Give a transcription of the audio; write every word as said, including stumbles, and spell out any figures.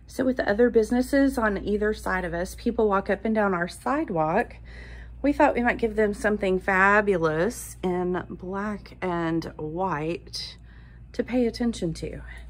So with the other businesses on either side of us, people walk up and down our sidewalk. We thought we might give them something fabulous in black and white to pay attention to.